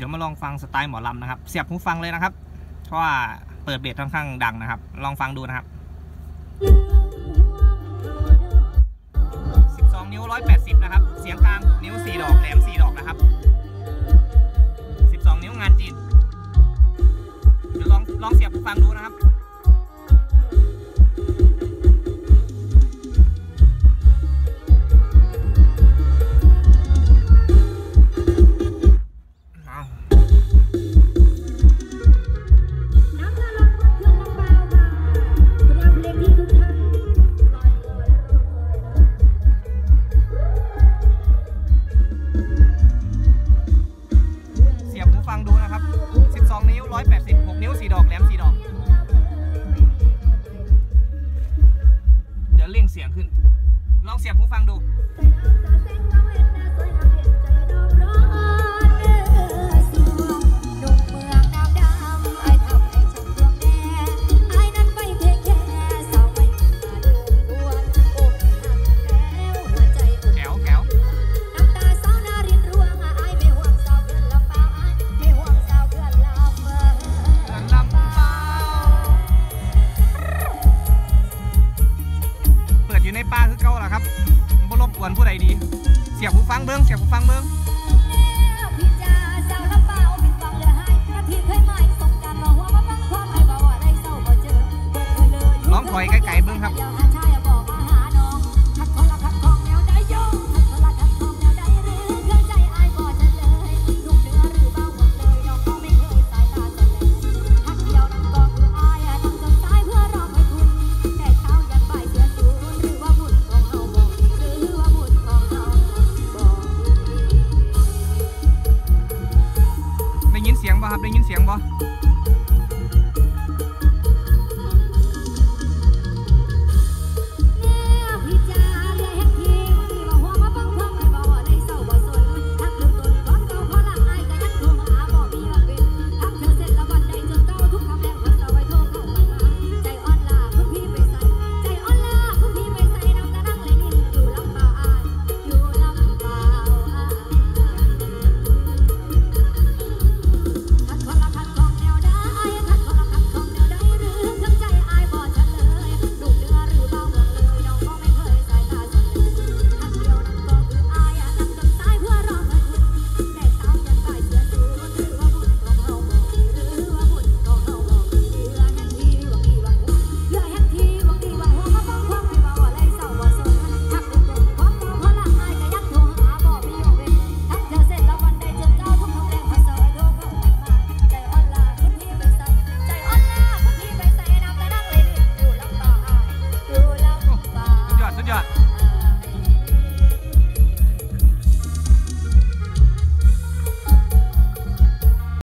ดี๋ยวมาลองฟังสไตล์หมอลำนะครับเสียบหูฟังเลยนะครับเพราะว่าเปิดเบสค่อนข้างดังนะครับลองฟังดูนะครับ12 นิ้ว 180นะครับเสียงกลาง6 นิ้ว 4 ดอกแหลม 4 ดอกนะครับ12 นิ้วงานจีนเดี๋ยวลองเสียบหูฟังดูนะครับฟังดูนะครับ12 นิ้ว 180 6 นิ้ว 4 ดอกแหลม 4 ดอกเดี๋ยวเร่งเสียงขึ้นลองเสียบหูฟังดูอยู่ในป่าคือเก่าล่ะครับบ่รบกวนผู้ใดดีเสียบหูฟังเบิ้งเสียบหูฟังเบิ้งร้องถอยไกลๆเบิ้งครับได้ยินเสียงบ่ครับได้ยินเสียงบ่